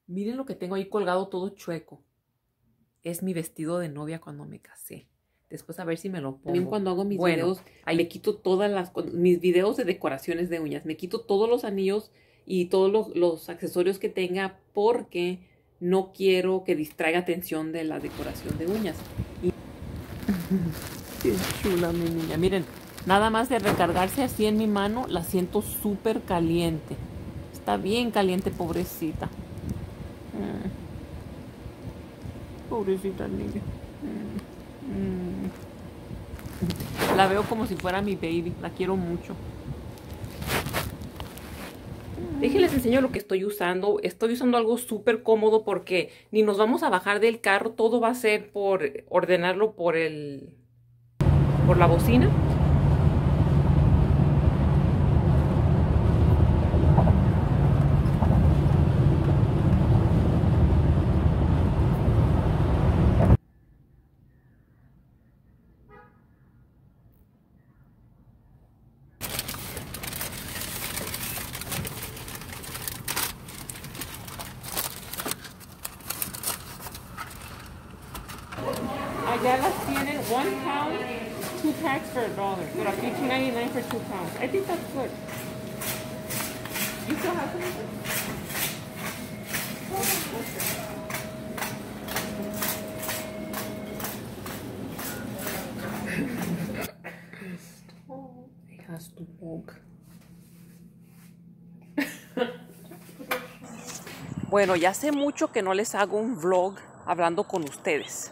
Miren lo que tengo ahí colgado todo chueco. Es mi vestido de novia cuando me casé. Después a ver si me lo pongo. También cuando hago mis videos, ahí me quito mis videos de decoraciones de uñas. Me quito todos los anillos y todos los accesorios que tenga porque no quiero que distraiga atención de la decoración de uñas. Y... Qué chula mi niña. Miren, nada más de recargarse así en mi mano, la siento súper caliente. Está bien caliente, pobrecita. Pobrecita niña. La veo como si fuera mi baby. La quiero mucho. Déjenles enseño lo que estoy usando. Estoy usando algo súper cómodo porque ni nos vamos a bajar del carro. Todo va a ser por ordenarlo por la bocina. Allá las tienen 1 pound, 2 packs for $1. Pero aquí $2.99 for 2 pounds. I think that's good. You still have some? It has to walk. Bueno, ya hace mucho que no les hago un vlog hablando con ustedes.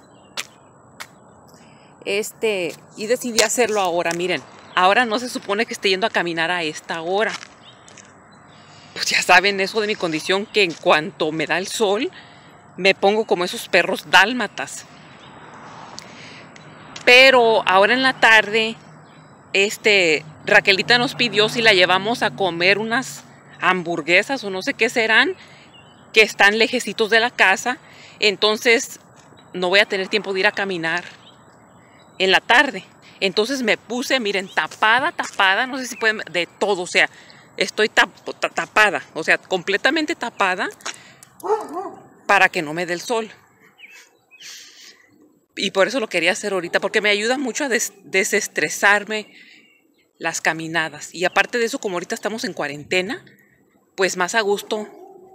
Y decidí hacerlo ahora, miren. Ahora no se supone que esté yendo a caminar a esta hora. Pues ya saben eso de mi condición, que en cuanto me da el sol, me pongo como esos perros dálmatas. Pero ahora en la tarde, Raquelita nos pidió si la llevamos a comer unas hamburguesas o no sé qué serán, que están lejecitos de la casa. Entonces no voy a tener tiempo de ir a caminar en la tarde. Entonces me puse, miren, tapada, no sé si pueden, de todo, o sea, estoy tapada, o sea, completamente tapada para que no me dé el sol. Y por eso lo quería hacer ahorita, porque me ayuda mucho a desestresarme las caminadas. Y aparte de eso, como ahorita estamos en cuarentena, pues más a gusto,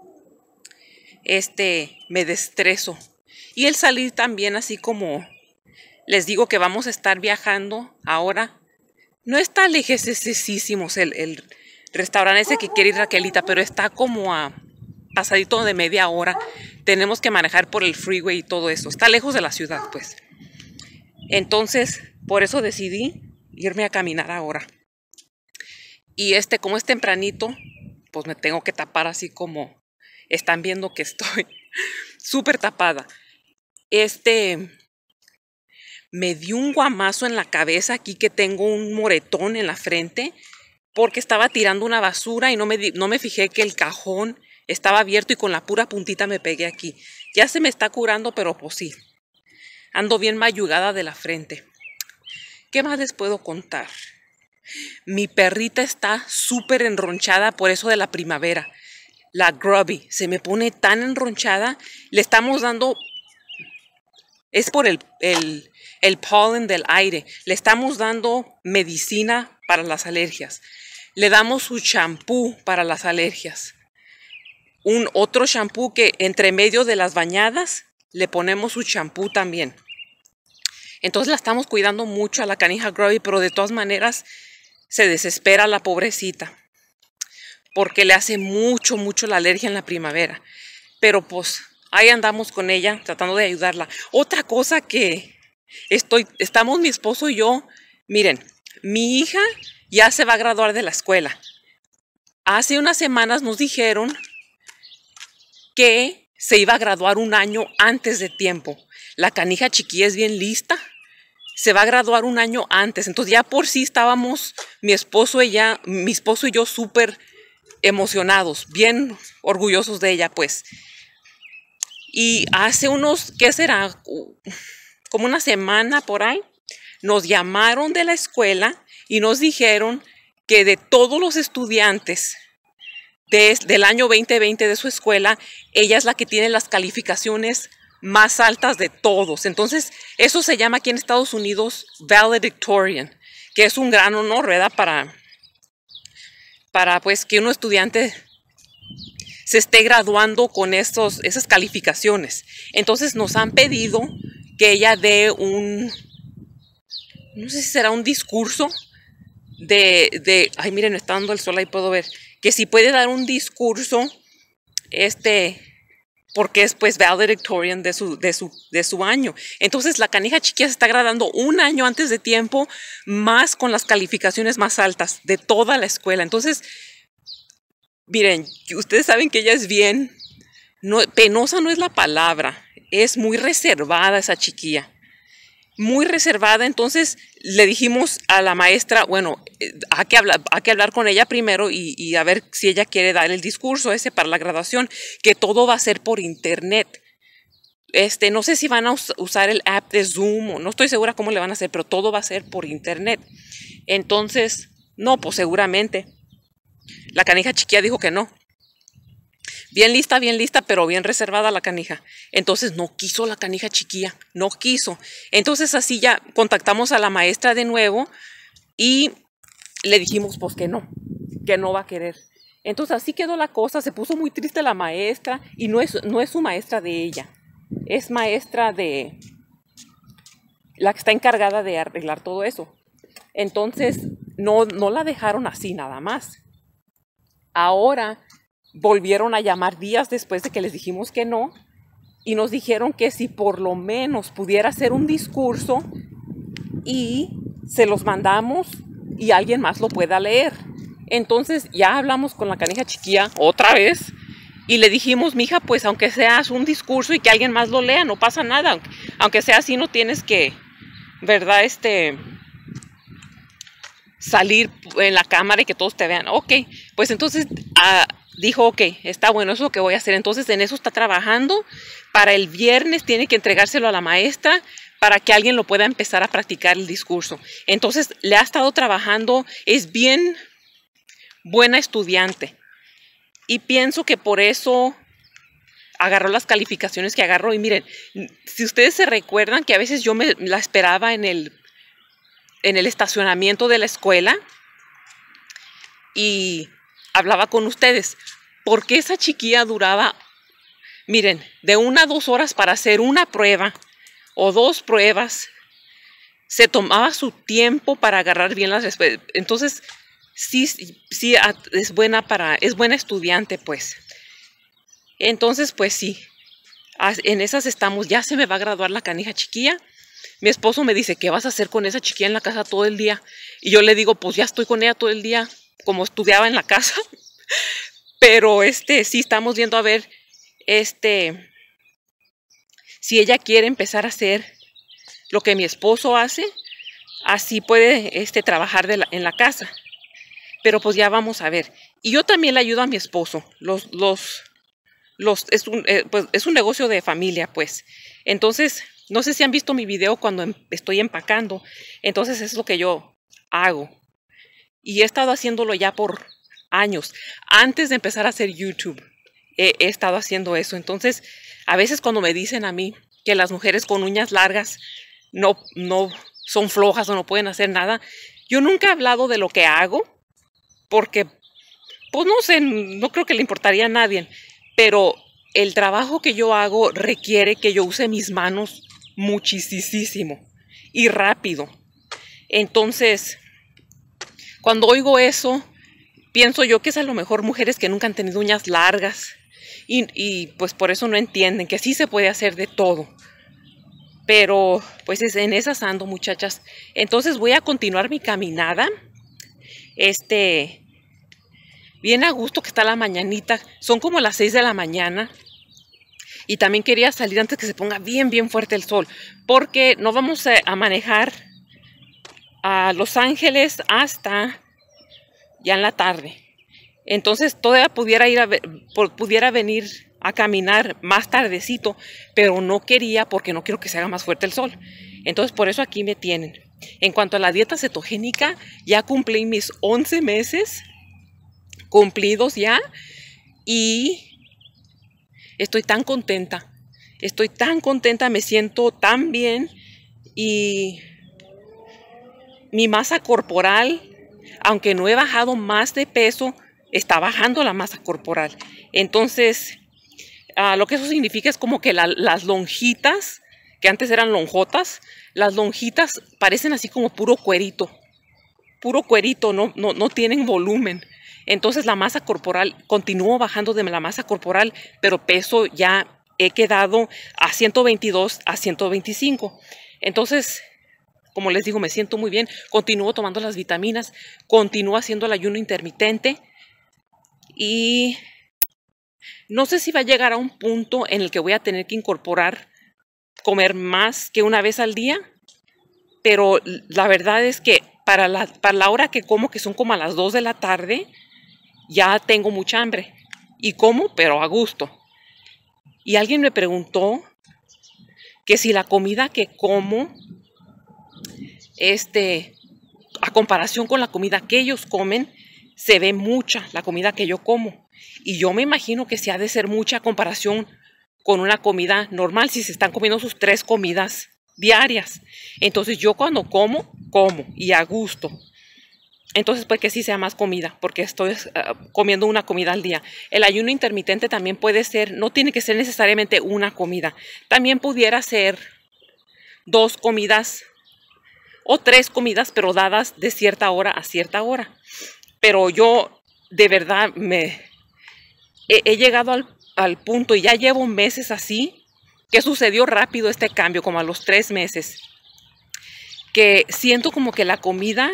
me destreso. Y el salir también, así como les digo que vamos a estar viajando ahora. No está lejísimos el restaurante ese que quiere ir Raquelita, pero está como a pasadito de media hora. Tenemos que manejar por el freeway y todo eso. Está lejos de la ciudad, pues. Entonces, por eso decidí irme a caminar ahora. Y como es tempranito, pues me tengo que tapar así como están viendo que estoy súper tapada. Me dio un guamazo en la cabeza aquí, que tengo un moretón en la frente porque estaba tirando una basura y no me fijé que el cajón estaba abierto y con la pura puntita me pegué aquí. Ya se me está curando, pero pues sí, ando bien mayugada de la frente. ¿Qué más les puedo contar? Mi perrita está súper enronchada por eso de la primavera. La Grubby se me pone tan enronchada. Le estamos dando... Es por el polen del aire. Le estamos dando medicina para las alergias. Le damos su champú para las alergias. Otro champú que entre medio de las bañadas le ponemos su champú también. Entonces la estamos cuidando mucho a la canija Grubby, pero de todas maneras se desespera la pobrecita porque le hace mucho la alergia en la primavera. Pero pues ahí andamos con ella tratando de ayudarla. Otra cosa que estamos mi esposo y yo, miren, mi hija ya se va a graduar de la escuela. Hace unas semanas nos dijeron que se iba a graduar un año antes de tiempo. La canija chiquilla es bien lista, se va a graduar un año antes. Entonces ya por sí estábamos mi esposo y yo súper emocionados, bien orgullosos de ella, pues. Y hace unos, ¿qué será? Como una semana por ahí, nos llamaron de la escuela y nos dijeron que de todos los estudiantes del año 2020 de su escuela, ella es la que tiene las calificaciones más altas de todos. Entonces, eso se llama aquí en Estados Unidos valedictorian, que es un gran honor, ¿verdad? Para pues que un estudiante se esté graduando con esas calificaciones. Entonces nos han pedido que ella dé no sé si será un discurso ay, miren, está dando el sol, ahí puedo ver, que si puede dar un discurso, porque es pues valedictorian de su año. Entonces la canija chiquilla se está graduando un año antes de tiempo, más con las calificaciones más altas de toda la escuela. Entonces, miren, ustedes saben que ella es bien, penosa no es la palabra, es muy reservada esa chiquilla. Muy reservada. Entonces le dijimos a la maestra, bueno, hay que hablar con ella primero y a ver si ella quiere dar el discurso ese para la graduación, que todo va a ser por internet. No sé si van a usar el app de Zoom o no estoy segura cómo le van a hacer, pero todo va a ser por internet. Entonces, no, pues seguramente. La canija chiquilla dijo que no. Bien lista, pero bien reservada la canija. Entonces no quiso la canija chiquilla, no quiso. Entonces así ya contactamos a la maestra de nuevo y le dijimos pues que no va a querer. Entonces así quedó la cosa, se puso muy triste la maestra y no es su maestra de ella. Es maestra de la que está encargada de arreglar todo eso. Entonces no la dejaron así nada más. Ahora volvieron a llamar días después de que les dijimos que no y nos dijeron que si por lo menos pudiera hacer un discurso y se los mandamos y alguien más lo pueda leer. Entonces ya hablamos con la canija chiquilla otra vez y le dijimos, mija, pues aunque seas un discurso y que alguien más lo lea, no pasa nada. Aunque sea así, no tienes que, ¿verdad? Salir en la cámara y que todos te vean. Ok, pues entonces dijo, ok, está bueno, eso es lo que voy a hacer. Entonces en eso está trabajando. Para el viernes tiene que entregárselo a la maestra para que alguien lo pueda empezar a practicar el discurso. Entonces le ha estado trabajando, es bien buena estudiante. Y pienso que por eso agarró las calificaciones que agarró. Y miren, si ustedes se recuerdan que a veces yo la esperaba en el estacionamiento de la escuela y hablaba con ustedes, porque esa chiquilla duraba, miren, de 1 a 2 horas para hacer una prueba o 2 pruebas. Se tomaba su tiempo para agarrar bien las respuestas. Entonces, sí es buena estudiante, pues. Entonces, pues sí, en esas estamos. Ya se me va a graduar la canija chiquilla. Mi esposo me dice, ¿qué vas a hacer con esa chiquilla en la casa todo el día? Y yo le digo, pues ya estoy con ella todo el día, como estudiaba en la casa. Pero sí estamos viendo a ver, si ella quiere empezar a hacer lo que mi esposo hace, así puede trabajar en la casa. Pero pues ya vamos a ver. Y yo también le ayudo a mi esposo. Pues es un negocio de familia, pues. Entonces, no sé si han visto mi video cuando estoy empacando. Entonces es lo que yo hago. Y he estado haciéndolo ya por años. Antes de empezar a hacer YouTube, he estado haciendo eso. Entonces, a veces cuando me dicen a mí que las mujeres con uñas largas no son flojas o no pueden hacer nada, yo nunca he hablado de lo que hago, porque, pues no sé, no creo que le importaría a nadie. Pero el trabajo que yo hago requiere que yo use mis manos muchísimo y rápido. Entonces, cuando oigo eso, pienso yo que es a lo mejor mujeres que nunca han tenido uñas largas y pues por eso no entienden que sí se puede hacer de todo. Pero pues en esas ando, muchachas. Entonces voy a continuar mi caminada. Bien a gusto que está la mañanita. Son como las 6 de la mañana. Y también quería salir antes que se ponga bien fuerte el sol. Porque no vamos a manejar a Los Ángeles hasta ya en la tarde. Entonces todavía pudiera venir a caminar más tardecito. Pero no quería porque no quiero que se haga más fuerte el sol. Entonces por eso aquí me tienen. En cuanto a la dieta cetogénica, ya cumplí mis 11 meses cumplidos ya. y estoy tan contenta. Estoy tan contenta, me siento tan bien y mi masa corporal, aunque no he bajado más de peso, está bajando la masa corporal. Entonces, lo que eso significa es como que las lonjitas, que antes eran lonjotas, las lonjitas parecen así como puro cuerito, no tienen volumen. Entonces la masa corporal, continúo bajando de la masa corporal, pero peso ya he quedado a 122 a 125. Entonces, como les digo, me siento muy bien, continúo tomando las vitaminas, continúo haciendo el ayuno intermitente y no sé si va a llegar a un punto en el que voy a tener que incorporar comer más que una vez al día, pero la verdad es que para la hora que como, que son como a las 2 de la tarde, ya tengo mucha hambre y como, pero a gusto. Y alguien me preguntó que si la comida que como, a comparación con la comida que ellos comen, se ve mucha la comida que yo como. Y yo me imagino que se ha de ser mucha comparación con una comida normal, si se están comiendo sus 3 comidas diarias. Entonces yo cuando como y a gusto. Entonces puede que sí sea más comida, porque estoy comiendo una comida al día. El ayuno intermitente también puede ser, no tiene que ser necesariamente una comida. También pudiera ser 2 comidas o 3 comidas, pero dadas de cierta hora a cierta hora. Pero yo de verdad he llegado al punto, y ya llevo meses así, que sucedió rápido este cambio, como a los 3 meses, que siento como que la comida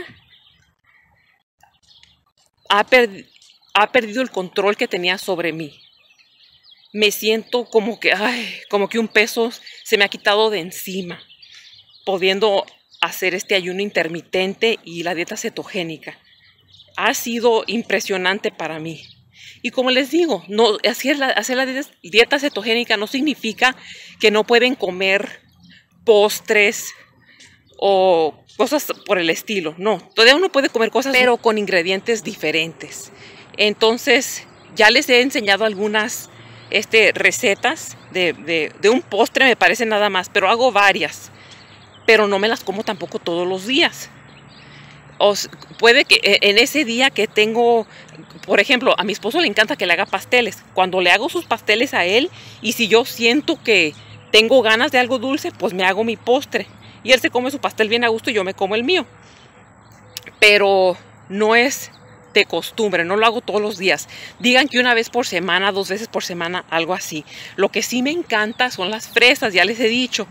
ha perdido el control que tenía sobre mí. Me siento como que un peso se me ha quitado de encima, pudiendo hacer este ayuno intermitente y la dieta cetogénica. Ha sido impresionante para mí. Y como les digo, hacer la dieta cetogénica no significa que no pueden comer postres o cosas por el estilo. No, todavía uno puede comer cosas, pero con ingredientes diferentes. Entonces, ya les he enseñado algunas recetas de un postre, me parece nada más, pero hago varias. Pero no me las como tampoco todos los días. Puede que en ese día que tengo, por ejemplo, a mi esposo le encanta que le haga pasteles. Cuando le hago sus pasteles a él, y si yo siento que tengo ganas de algo dulce, pues me hago mi postre. Y él se come su pastel bien a gusto y yo me como el mío. Pero no es de costumbre, no lo hago todos los días. Digan que una vez por semana, 2 veces por semana, algo así. Lo que sí me encanta son las fresas, ya les he dicho.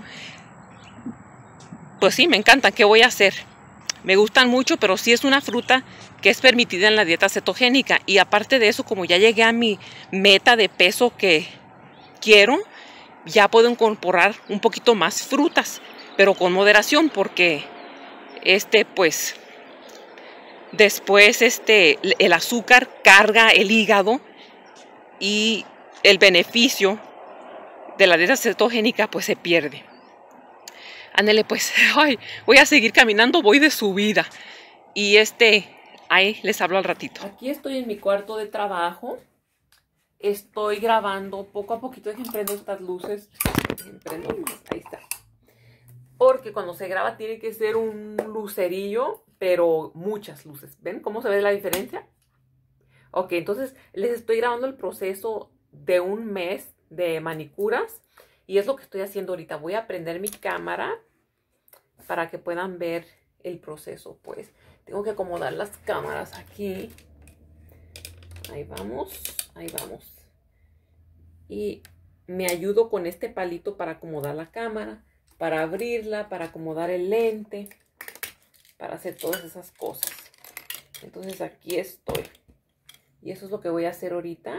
Pues sí, me encantan, ¿qué voy a hacer? Me gustan mucho, pero sí es una fruta que es permitida en la dieta cetogénica. Y aparte de eso, como ya llegué a mi meta de peso que quiero, ya puedo incorporar un poquito más frutas, pero con moderación, porque pues después el azúcar carga el hígado y el beneficio de la dieta cetogénica pues se pierde. Ándele pues, voy a seguir caminando, voy de subida. Y ahí les hablo al ratito. Aquí estoy en mi cuarto de trabajo. Estoy grabando poco a poquito. Dejen prendo estas luces. Ahí está. Porque cuando se graba tiene que ser un lucerillo, pero muchas luces. ¿Ven cómo se ve la diferencia? Ok, entonces les estoy grabando el proceso de un mes de manicuras. Y es lo que estoy haciendo ahorita. Voy a prender mi cámara para que puedan ver el proceso. Pues tengo que acomodar las cámaras aquí. Ahí vamos, ahí vamos. Y me ayudo con este palito para acomodar la cámara, para abrirla, para acomodar el lente, para hacer todas esas cosas. Entonces aquí estoy. Y eso es lo que voy a hacer ahorita.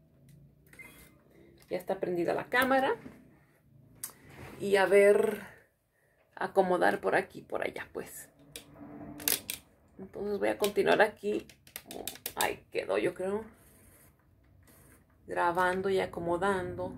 Ya está prendida la cámara. Y a ver, acomodar por aquí, por allá, pues. Entonces voy a continuar aquí. Ahí quedó, yo creo. Grabando y acomodando.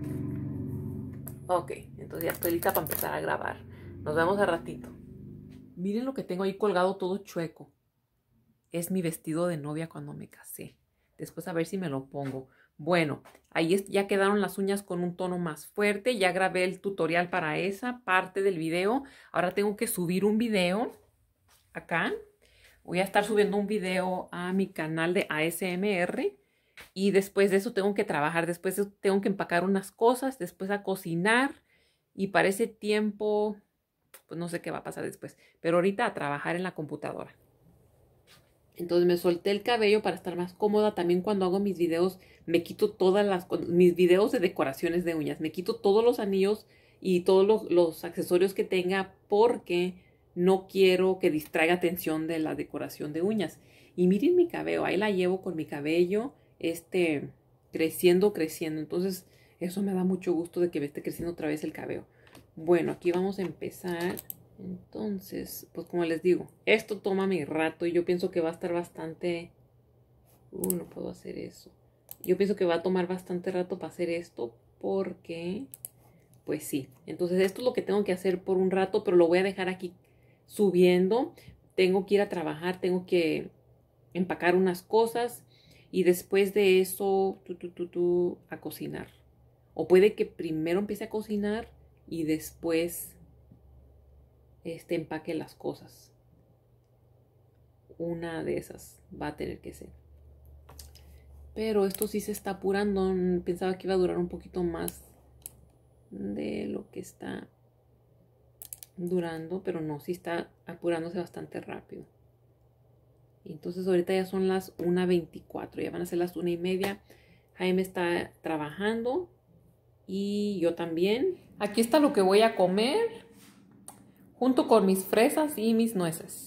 Ok, entonces ya estoy lista para empezar a grabar. Nos vemos al ratito. Miren lo que tengo ahí colgado todo chueco. Es mi vestido de novia cuando me casé. Después a ver si me lo pongo. Bueno, ahí ya quedaron las uñas con un tono más fuerte. Ya grabé el tutorial para esa parte del video. Ahora tengo que subir un video acá. Voy a estar subiendo un video a mi canal de ASMR. Y después de eso tengo que trabajar. Después de eso tengo que empacar unas cosas. Después a cocinar. Y para ese tiempo, pues no sé qué va a pasar después. Pero ahorita a trabajar en la computadora. Entonces me solté el cabello para estar más cómoda. También cuando hago mis videos me quito mis videos de decoraciones de uñas. Me quito todos los anillos y todos los accesorios que tenga porque no quiero que distraiga atención de la decoración de uñas. Y miren mi cabello, ahí la llevo con mi cabello creciendo. Entonces eso me da mucho gusto de que me esté creciendo otra vez el cabello. Bueno, aquí vamos a empezar. Entonces, pues como les digo, esto toma mi rato y yo pienso que va a estar bastante... no puedo hacer eso. Yo pienso que va a tomar bastante rato para hacer esto porque, pues sí. Entonces esto es lo que tengo que hacer por un rato, pero lo voy a dejar aquí subiendo. Tengo que ir a trabajar, tengo que empacar unas cosas y después de eso, a cocinar. O puede que primero empiece a cocinar y después... empaque las cosas. Una de esas va a tener que ser. Pero esto sí se está apurando. Pensaba que iba a durar un poquito más de lo que está durando, pero no, sí está apurándose bastante rápido. Entonces ahorita ya son las 1:24, ya van a ser las 1:30. Jaime está trabajando y yo también. Aquí está lo que voy a comer, junto con mis fresas y mis nueces.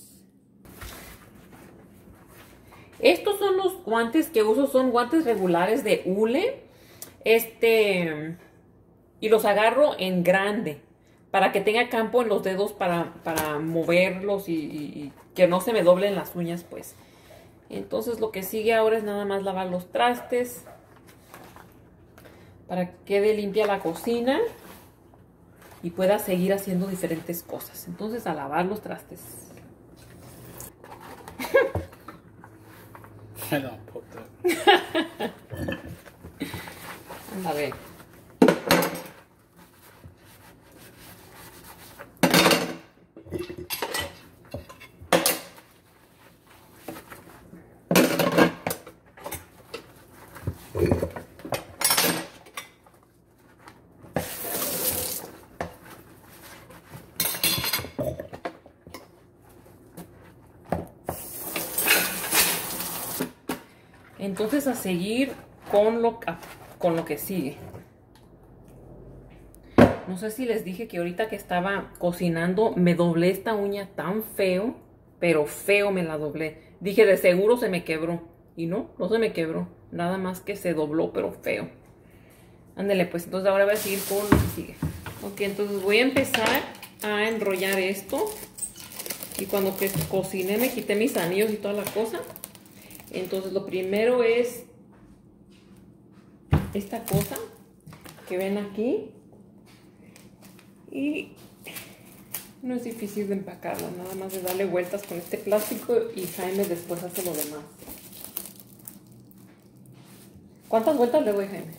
Estos son los guantes que uso, son guantes regulares de hule. Y los agarro en grande, para que tenga campo en los dedos para moverlos y que no se me doblen las uñas, pues. Entonces lo que sigue ahora es nada más lavar los trastes, para que quede limpia la cocina y pueda seguir haciendo diferentes cosas. Entonces a lavar los trastes. A ver. Entonces a seguir con lo que sigue. No sé si les dije que ahorita que estaba cocinando me doblé esta uña tan feo, pero feo me la doblé. Dije, de seguro se me quebró. Y no se me quebró. Nada más que se dobló, pero feo. Ándale, pues entonces ahora voy a seguir con lo que sigue. Ok, entonces voy a empezar a enrollar esto. Y cuando cociné me quité mis anillos y toda la cosa. Entonces lo primero es esta cosa que ven aquí. Y no es difícil de empacarla, nada más de darle vueltas con este plástico y Jaime después hace lo demás. ¿Cuántas vueltas le doy, Jaime?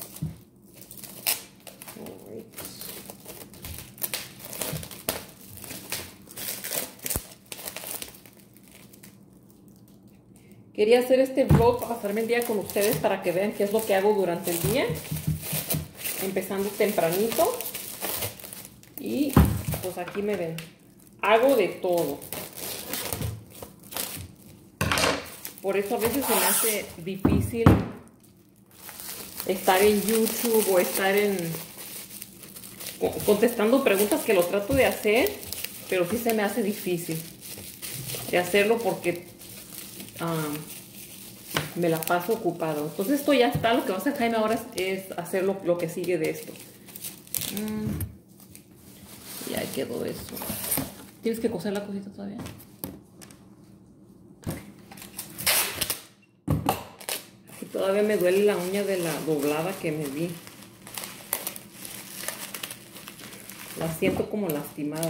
Quería hacer este vlog para pasarme el día con ustedes para que vean qué es lo que hago durante el día. Empezando tempranito. Y pues aquí me ven. Hago de todo. Por eso a veces se me hace difícil estar en YouTube o estar contestando preguntas que lo trato de hacer, pero sí se me hace difícil de hacerlo porque me la paso ocupado. Entonces esto ya está. Lo que va a hacer Jaime ahora es hacer lo que sigue de esto. Y ahí quedó eso. ¿Tienes que coser la cosita todavía? Y todavía me duele la uña de la doblada que me di. La siento como lastimada.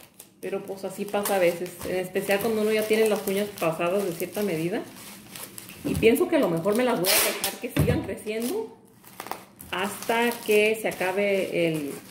Pero pues así pasa a veces. En especial cuando uno ya tiene las uñas pasadas de cierta medida. Y pienso que a lo mejor me las voy a dejar que sigan creciendo hasta que se acabe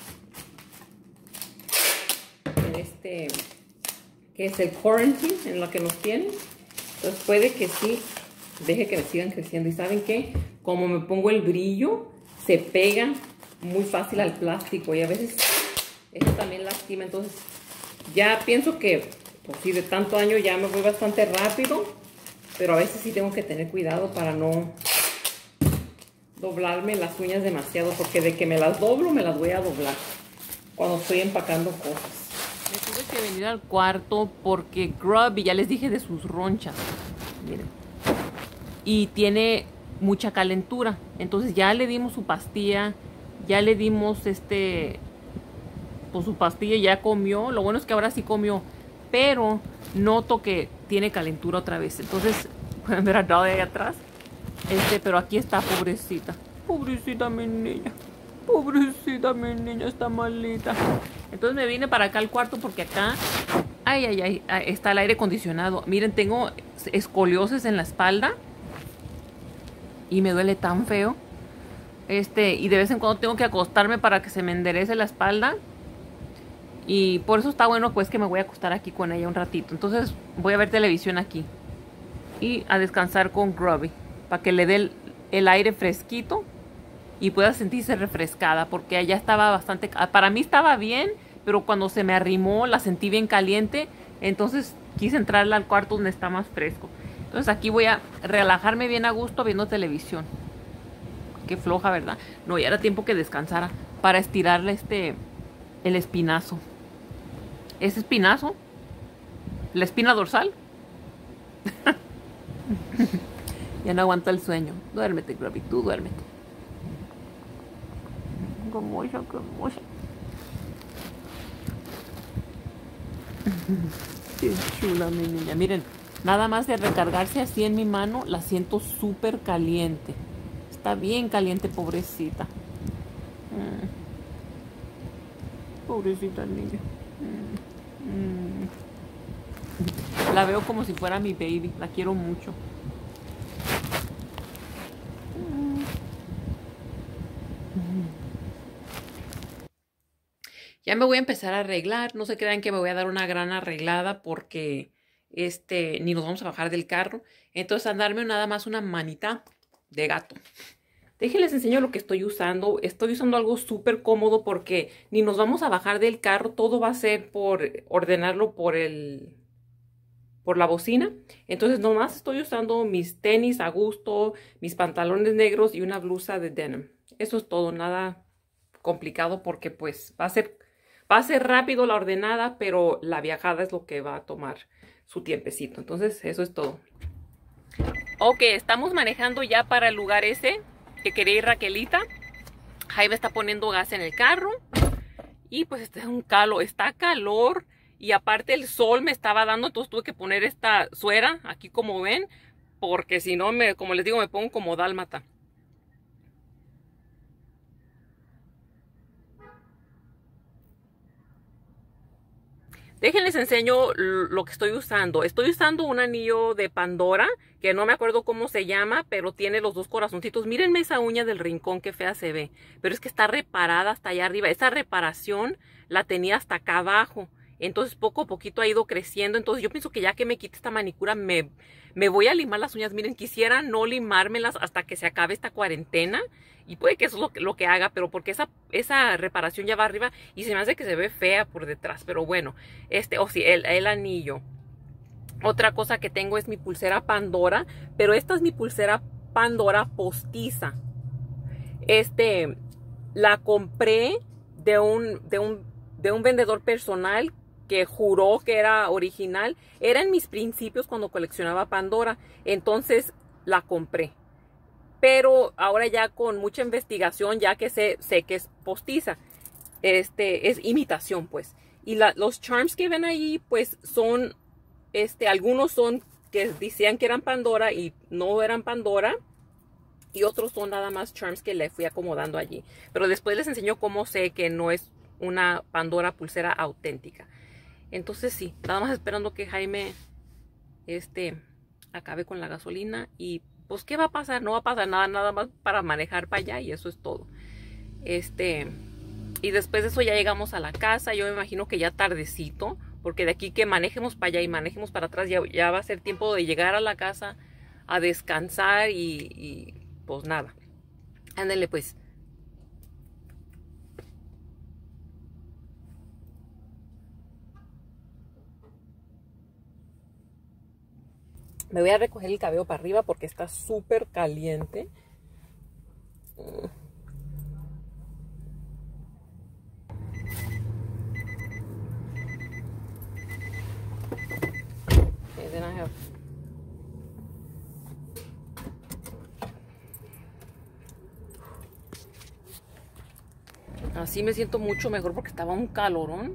que es el quarantine en lo que nos tienen. Entonces puede que sí deje que me sigan creciendo. Y ¿saben qué? Como me pongo el brillo, se pega muy fácil al plástico y a veces eso también lastima. Entonces ya pienso que, pues sí, de tanto año ya me voy bastante rápido, pero a veces sí tengo que tener cuidado para no doblarme las uñas demasiado, porque de que me las doblo, me las voy a doblar cuando estoy empacando cosas. Me tuve que venir al cuarto porque Grubby, ya les dije de sus ronchas, miren, y tiene mucha calentura. Entonces ya le dimos su pastilla, ya le dimos pues su pastilla, ya comió. Lo bueno es que ahora sí comió, pero noto que tiene calentura otra vez. Entonces pueden ver a Dolly ahí atrás. Pero aquí está, pobrecita. Pobrecita mi niña. Pobrecita mi niña, está malita. Entonces me vine para acá al cuarto porque acá, ay, está el aire acondicionado. Miren, tengo escoliosis en la espalda y me duele tan feo. Y de vez en cuando tengo que acostarme para que se me enderece la espalda. Y por eso está bueno pues que me voy a acostar aquí con ella un ratito. Entonces voy a ver televisión aquí y a descansar con Grubby para que le dé el aire fresquito y pueda sentirse refrescada, porque allá estaba bastante, para mí estaba bien, pero cuando se me arrimó la sentí bien caliente. Entonces quise entrarle al cuarto donde está más fresco. Entonces aquí voy a relajarme bien a gusto viendo televisión. Qué floja, ¿verdad? No, ya era tiempo que descansara para estirarle el espinazo. ¿Ese espinazo? ¿La espina dorsal? Ya no aguanta el sueño. Duérmete, Grubby, tú duérmete. Gomosa, gomosa. Qué chula mi niña. Miren, nada más de recargarse así en mi mano, la siento súper caliente. Está bien caliente, pobrecita. Pobrecita niña. La veo como si fuera mi baby. La quiero mucho. Ya me voy a empezar a arreglar. No se crean que me voy a dar una gran arreglada porque ni nos vamos a bajar del carro. Entonces andarme nada más una manita de gato. Déjenles enseño lo que estoy usando. Estoy usando algo súper cómodo porque ni nos vamos a bajar del carro. Todo va a ser por ordenarlo por la bocina. Entonces nomás estoy usando mis tenis a gusto, mis pantalones negros y una blusa de denim. Eso es todo, nada complicado porque pues va a ser rápido la ordenada, pero la viajada es lo que va a tomar su tiempecito. Entonces eso es todo. Ok, estamos manejando ya para el lugar ese que quería ir Raquelita. Jaime está poniendo gas en el carro. Y pues está calor. Y aparte el sol me estaba dando, entonces tuve que poner esta suera aquí como ven. Porque si no, como les digo, me pongo como dálmata. Déjenles enseño lo que estoy usando. Estoy usando un anillo de Pandora, que no me acuerdo cómo se llama, pero tiene los dos corazoncitos. Mírenme esa uña del rincón, qué fea se ve. Pero es que está reparada hasta allá arriba. Esa reparación la tenía hasta acá abajo. Entonces poco a poquito ha ido creciendo. Entonces yo pienso que ya que me quite esta manicura me voy a limar las uñas. Miren, quisiera no limármelas hasta que se acabe esta cuarentena. Y puede que eso es lo que haga, pero porque esa reparación ya va arriba y se me hace que se ve fea por detrás. Pero bueno, sí, el anillo. Otra cosa que tengo es mi pulsera Pandora, pero esta es mi pulsera Pandora postiza. La compré de un vendedor personal que juró que era original. Era en mis principios cuando coleccionaba Pandora, entonces la compré. Pero ahora ya con mucha investigación, ya que sé que es postiza, es imitación pues. Y los charms que ven ahí pues son, algunos son que decían que eran Pandora y no eran Pandora. Y otros son nada más charms que le fui acomodando allí. Pero después les enseño cómo sé que no es una Pandora pulsera auténtica. Entonces sí, nada más esperando que Jaime acabe con la gasolina y pues ¿qué va a pasar? No va a pasar nada, nada más para manejar para allá y eso es todo. Y después de eso ya llegamos a la casa. Yo me imagino que ya tardecito, porque de aquí que manejemos para allá y manejemos para atrás, ya va a ser tiempo de llegar a la casa a descansar y pues nada. Ándale pues. Me voy a recoger el cabello para arriba porque está súper caliente. Okay, then I have... Así me siento mucho mejor porque estaba un calorón.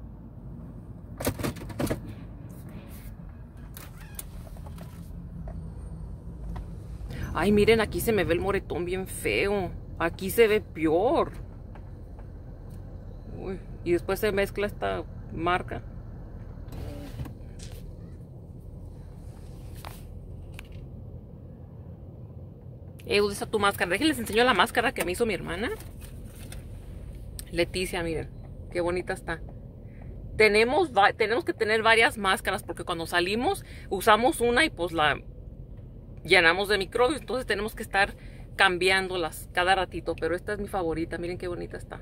Ay, miren, aquí se me ve el moretón bien feo. Aquí se ve peor. Uy, y después se mezcla esta marca. ¿Dónde está tu máscara? Déjenles enseño la máscara que me hizo mi hermana. Leticia, miren. Qué bonita está. Tenemos que tener varias máscaras porque cuando salimos usamos una y pues la llenamos de microbios. Entonces tenemos que estar cambiándolas cada ratito. Pero esta es mi favorita. Miren qué bonita está.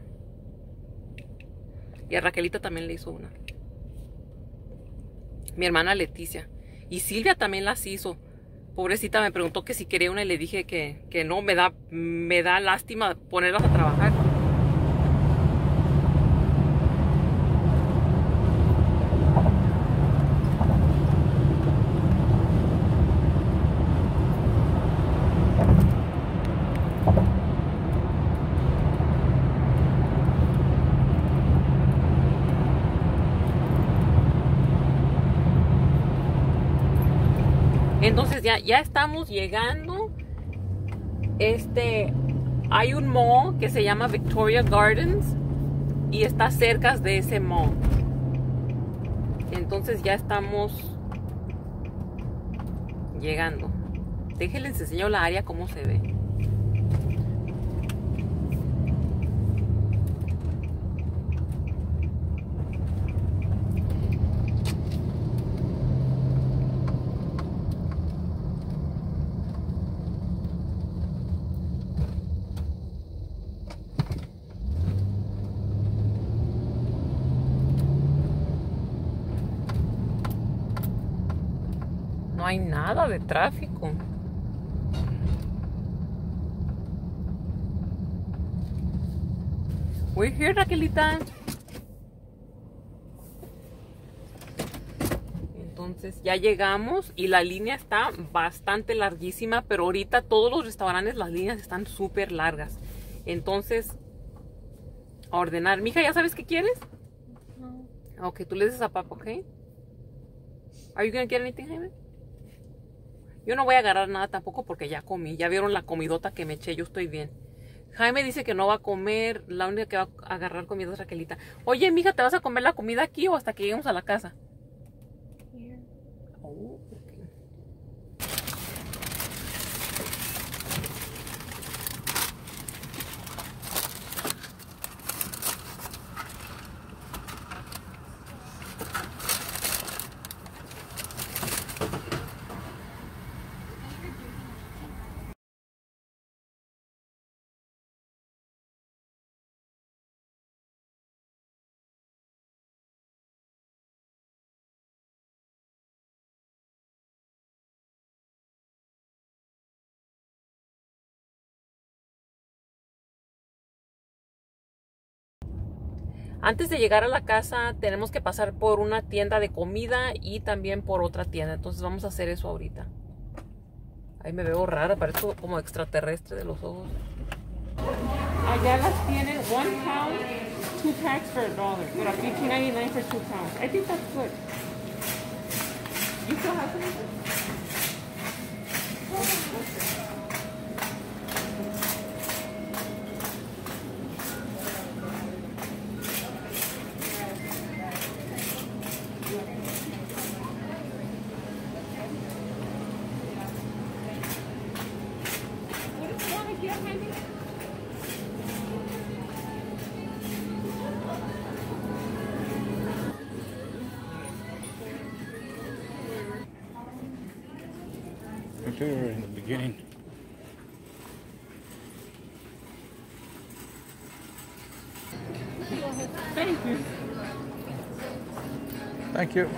Y a Raquelita también le hizo una. Mi hermana Leticia. Y Silvia también las hizo. Pobrecita me preguntó que si quería una y le dije que no. Me da lástima ponerlas a trabajar. Entonces ya estamos llegando. Hay un mall que se llama Victoria Gardens y está cerca de ese mall. Entonces ya estamos llegando. Déjenles enseño la área cómo se ve. No hay nada de tráfico. We're here, Raquelita. Entonces ya llegamos y la línea está bastante larguísima, pero ahorita todos los restaurantes las líneas están súper largas. Entonces, a ordenar. Mija, ¿ya sabes qué quieres? No. Ok, tú le dices a papá, ¿ok? Are you gonna get anything, Jaime? Yo no voy a agarrar nada tampoco porque ya comí. Ya vieron la comidota que me eché, yo estoy bien. Jaime dice que no va a comer. La única que va a agarrar comida es Raquelita. Oye, mija, ¿te vas a comer la comida aquí o hasta que lleguemos a la casa? Yeah. Oh, okay. Antes de llegar a la casa tenemos que pasar por una tienda de comida y también por otra tienda. Entonces vamos a hacer eso ahorita. Ahí me veo rara, parezco como extraterrestre de los ojos. Allá las tienen 1 pound, 2 packs for $1. But a $15.99 for 2 pounds. I think that's good. You still have some? to her in the beginning. Thank you. Thank you.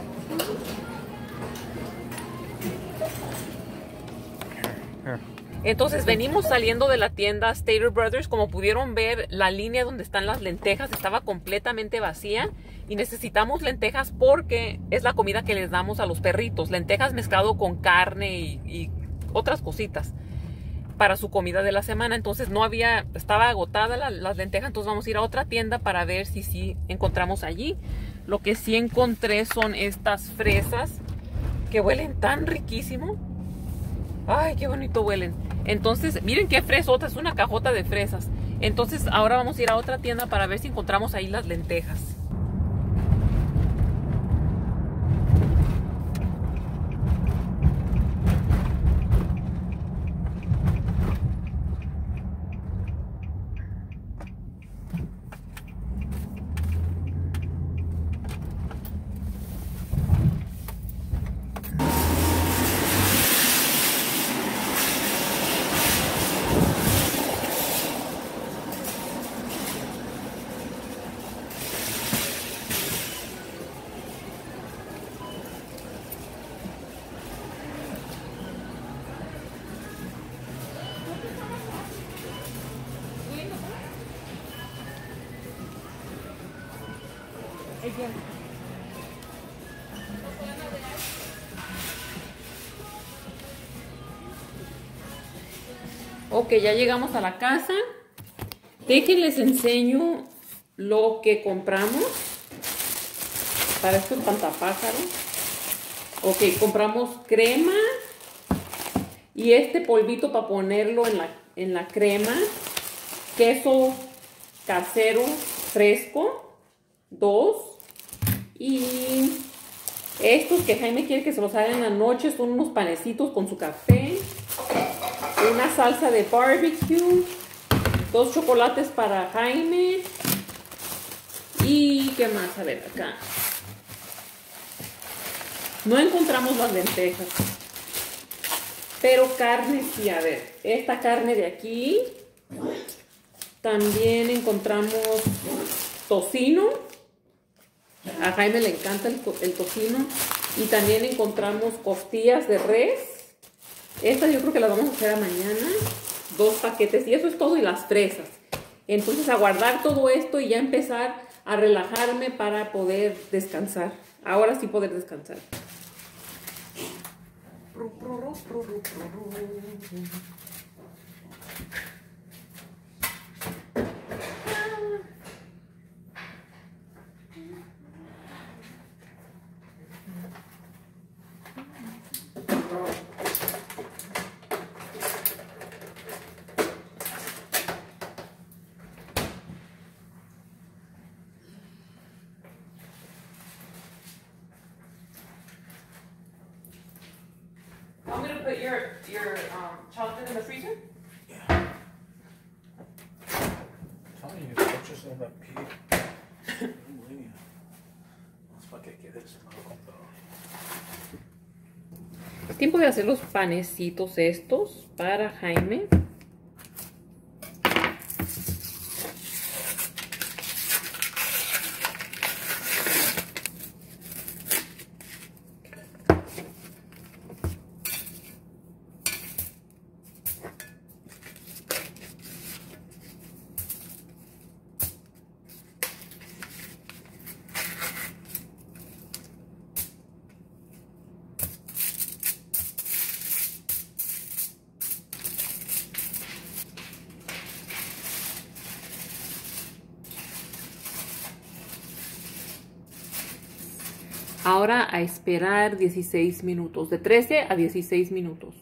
Here. Entonces venimos saliendo de la tienda Stater Brothers. Como pudieron ver, la línea donde están las lentejas estaba completamente vacía. Y necesitamos lentejas porque es la comida que les damos a los perritos. Lentejas mezclado con carne y otras cositas para su comida de la semana. Entonces no había, estaba agotada las lentejas. Entonces vamos a ir a otra tienda para ver si sí encontramos allí. Lo que sí encontré son estas fresas que huelen tan riquísimo. Ay, qué bonito huelen. Entonces, miren qué fresota, es una cajota de fresas. Entonces ahora vamos a ir a otra tienda para ver si encontramos ahí las lentejas. Ok, ya llegamos a la casa. Déjenles enseño lo que compramos. Para esto espantapájaros. Ok, compramos crema. Y este polvito para ponerlo en la crema. Queso casero fresco. 2. Y estos que Jaime quiere que se los hagan en la noche son unos panecitos con su café. Una salsa de barbecue, 2 chocolates para Jaime. ¿Y qué más? A ver, acá. No encontramos las lentejas. Pero carne sí, a ver. Esta carne de aquí. También encontramos tocino. A Jaime le encanta el tocino. Y también encontramos costillas de res. Estas yo creo que las vamos a hacer a mañana. 2 paquetes y eso es todo, y las fresas. Entonces a guardar todo esto y ya empezar a relajarme para poder descansar. Ahora sí poder descansar. Want me to put your chocolate in the freezer? Yeah. Telling you, purchase of that pig. Es para que quede ese malo comprado. Es tiempo de hacer los panecitos estos para Jaime. Ahora a esperar 16 minutos, de 13 a 16 minutos.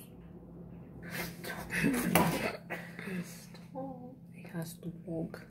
It has to walk.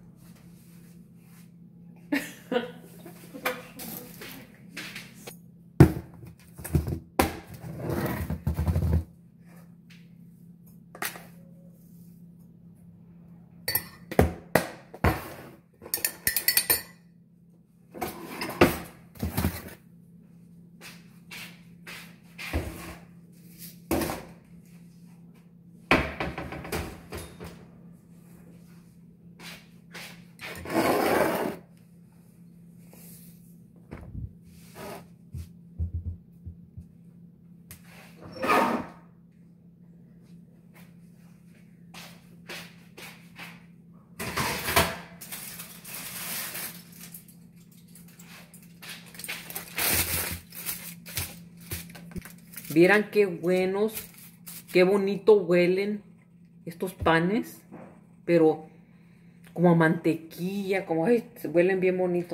Vieran qué buenos, qué bonito huelen estos panes, pero como a mantequilla, como ay, huelen bien bonito.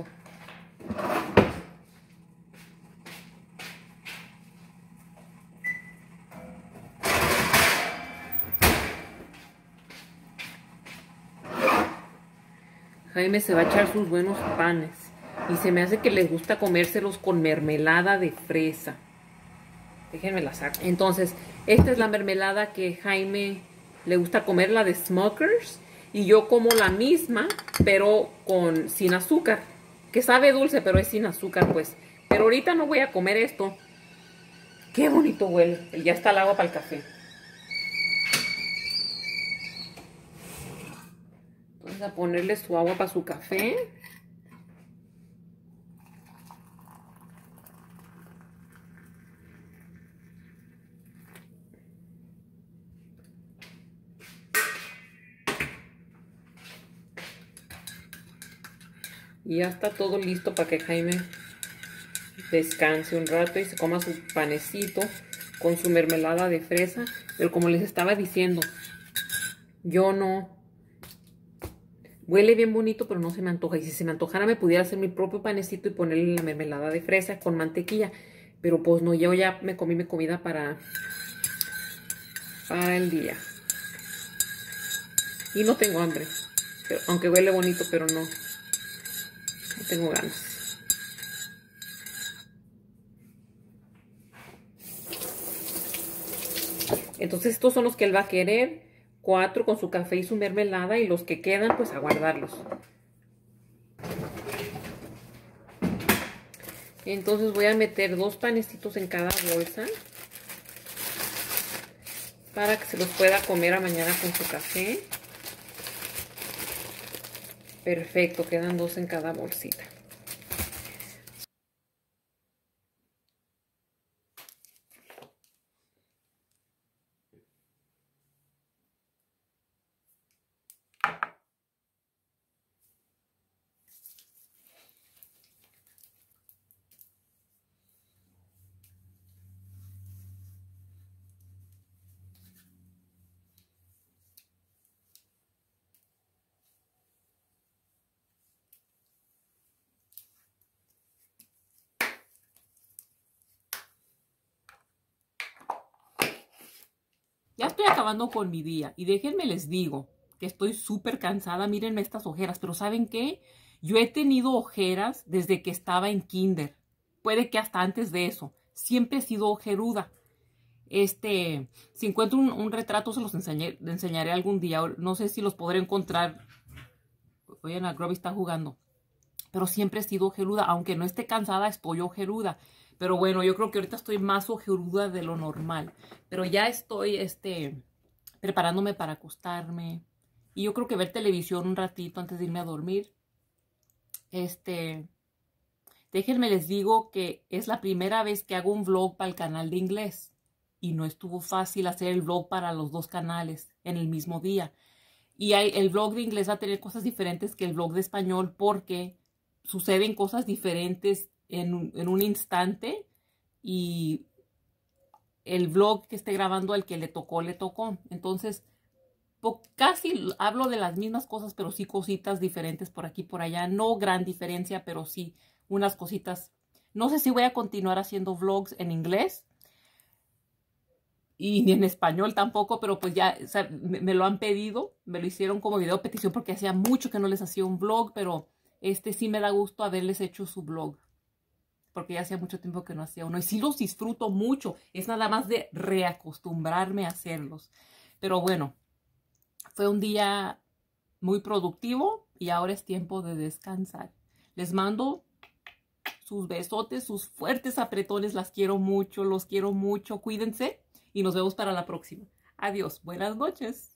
Jaime se va a echar sus buenos panes y se me hace que les gusta comérselos con mermelada de fresa. Déjenme la saco. Entonces, esta es la mermelada que Jaime le gusta comer, la de Smuckers. Y yo como la misma, pero sin azúcar. Que sabe dulce, pero es sin azúcar, pues. Pero ahorita no voy a comer esto. Qué bonito huele. Ya está el agua para el café. Vamos a ponerle su agua para su café. Y ya está todo listo para que Jaime descanse un rato y se coma su panecito con su mermelada de fresa. Pero como les estaba diciendo, yo no... Huele bien bonito, pero no se me antoja. Y si se me antojara, me pudiera hacer mi propio panecito y ponerle la mermelada de fresa con mantequilla. Pero pues no, yo ya me comí mi comida para el día. Y no tengo hambre. Pero, aunque huele bonito, pero no tengo ganas. Entonces estos son los que él va a querer. 4 con su café y su mermelada. Y los que quedan, pues a guardarlos. Entonces voy a meter 2 panecitos en cada bolsa. Para que se los pueda comer a mañana con su café. Perfecto, quedan 2 en cada bolsita. Ya estoy acabando con mi día y déjenme les digo que estoy súper cansada. Mírenme estas ojeras, pero ¿saben qué? Yo he tenido ojeras desde que estaba en kinder. Puede que hasta antes de eso. Siempre he sido ojeruda. Si encuentro un retrato se los enseñaré algún día. No sé si los podré encontrar. Oigan, a Groby está jugando. Pero siempre he sido ojeruda. Aunque no esté cansada, estoy ojeruda. Pero bueno, yo creo que ahorita estoy más ojeruda de lo normal. Pero ya estoy, preparándome para acostarme. Y yo creo que ver televisión un ratito antes de irme a dormir. Déjenme les digo que es la primera vez que hago un vlog para el canal de inglés. Y no estuvo fácil hacer el vlog para los 2 canales en el mismo día. Y el vlog de inglés va a tener cosas diferentes que el vlog de español porque suceden cosas diferentes en un instante y el vlog que esté grabando al que le tocó. Entonces, casi hablo de las mismas cosas, pero sí cositas diferentes por aquí y por allá. No gran diferencia, pero sí unas cositas. No sé si voy a continuar haciendo vlogs en inglés y ni en español tampoco, pero pues ya o sea, me lo han pedido, me lo hicieron como video petición porque hacía mucho que no les hacía un vlog, pero sí me da gusto haberles hecho su vlog, porque ya hacía mucho tiempo que no hacía uno, y sí los disfruto mucho, es nada más de reacostumbrarme a hacerlos, pero bueno, fue un día muy productivo y ahora es tiempo de descansar. Les mando sus besotes, sus fuertes apretones, las quiero mucho, los quiero mucho, cuídense. Y nos vemos para la próxima. Adiós, buenas noches.